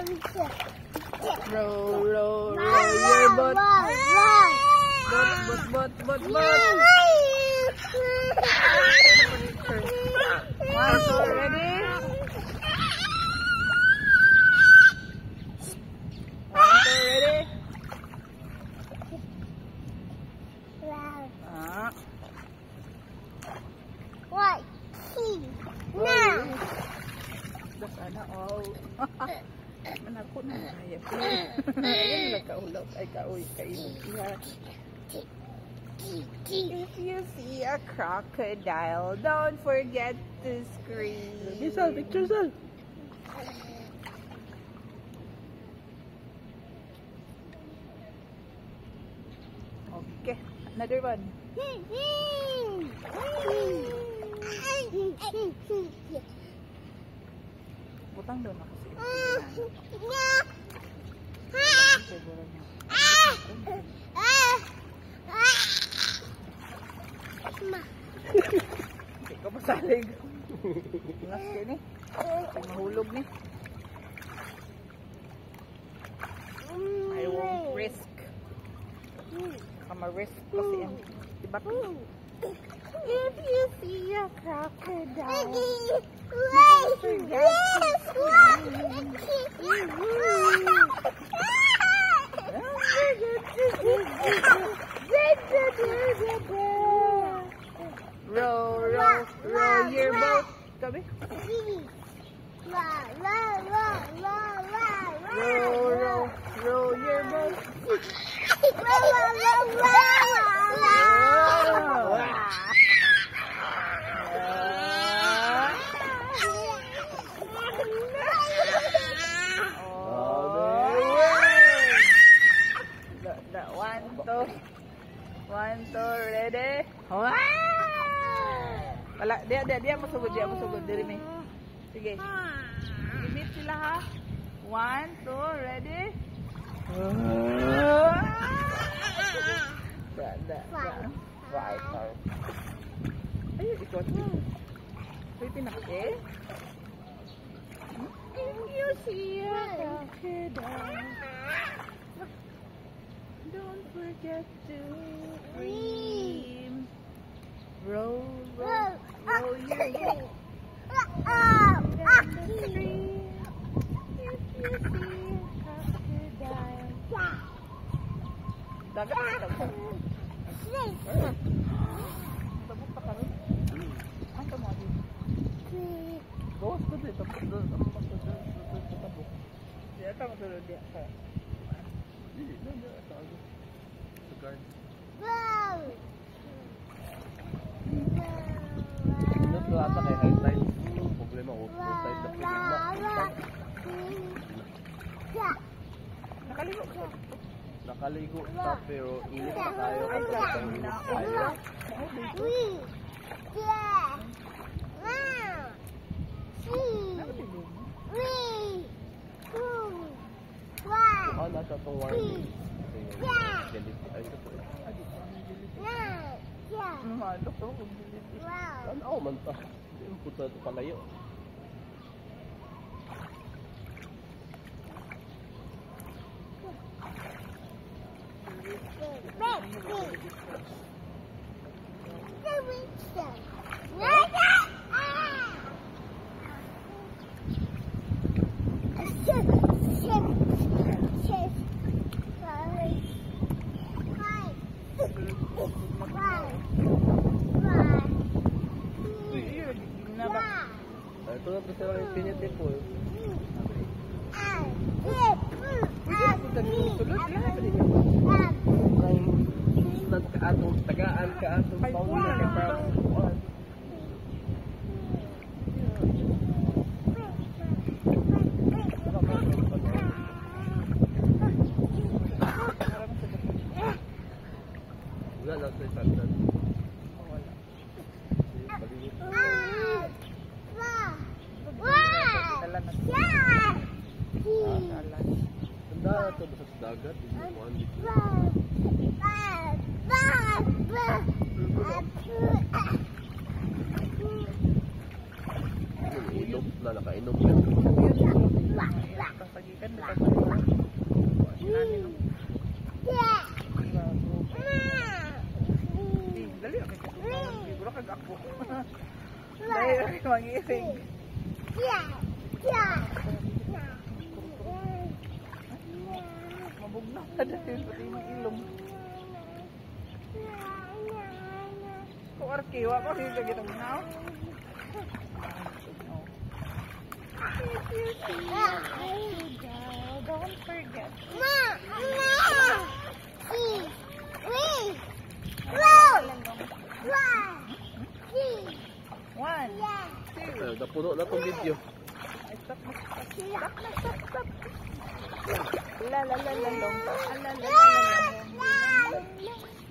Row, row, row your boat. Boat. One, two, ready? One, two, ready? Sana all. Manakot na kaya. Ayun lang kaulaw ay kaoy kainit. If you see a crocodile, don't forget to scream. Picture sir. Okay, another one. Butang doon ako sa siguro niya. Hindi ko masalig. Ingas ko ni. Mahulog ni. I won't risk. Risk kasi yan. Diba? If you see a crocodile, don't forget to row your boat. Kabi? Row your boat. One, two, ready? Wala, dia masugod, diri mi. Sige. Limit sila ha. One, two, ready? Right. Ayun, ikot. May pinaki. If you see a crocodile, don't forget to scream. Row your boat. Scream. If you see a crocodile. Dagat. Tabuk pa ka rin. Ang tamadi. Bawas ko dito. Tabuk. Diya ka matulog diya. Ata kay high tide. Problema ko. Low tide na problema. Nakaligo ka pero init pa tayo kasi tayo. Nasa itong warning. Ano man ta? Hindi puta ito palayo. Ito na kasi lang infinity pool. Tagaan ka atong pauna ka para wala lang sa sandan. Tanda ito ba sa dagat? Inom na, nakainom na. ang iring. Mabugnaw na dahil pati yung ilong. Kung arkiwa ko, hindi ka ginagnaw. Don't forget. One, two. Napuno na itong video. Ay, stop na, stop. La la la la long. La la la la la long.